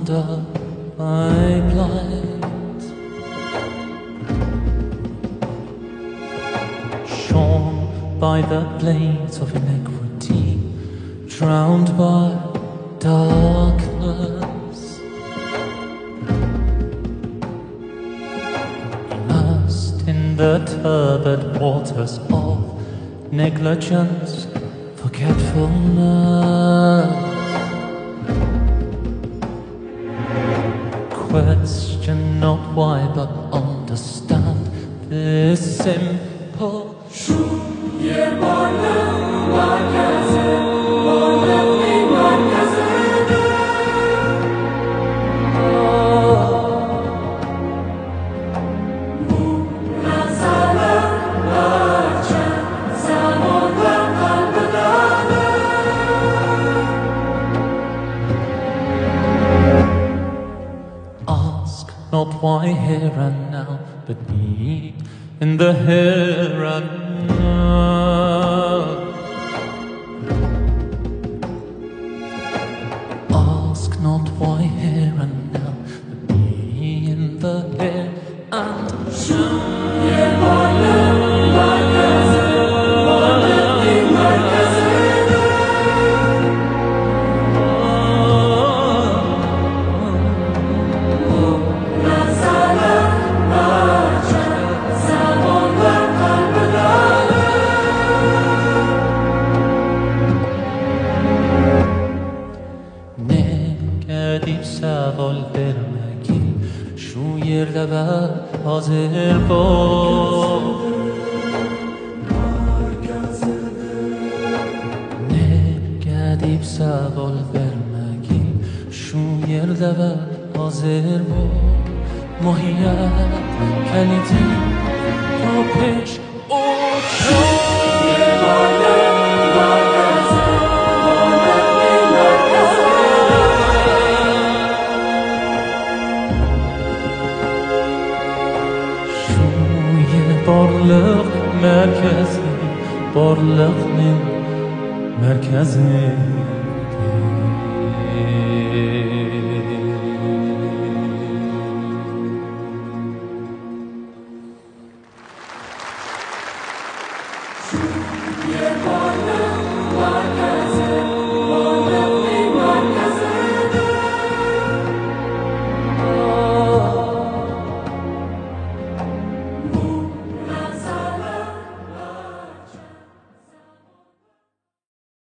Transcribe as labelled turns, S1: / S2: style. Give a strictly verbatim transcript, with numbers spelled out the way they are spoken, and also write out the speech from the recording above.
S1: under my blight, shorn by the blades of iniquity, drowned by darkness, immersed in the turbid waters of negligence, forgetfulness. Question not why, but understand this simple truth. Not why here and now, but me in the here and now. Ask not why here and now, but me in the here and dip savol bermagi shu yerda va hozir bor nega dip savol bermagi shu yerda va hozir bor mohiyat kaliti to pesh o'tgan borliq merkezi borliqning merkezi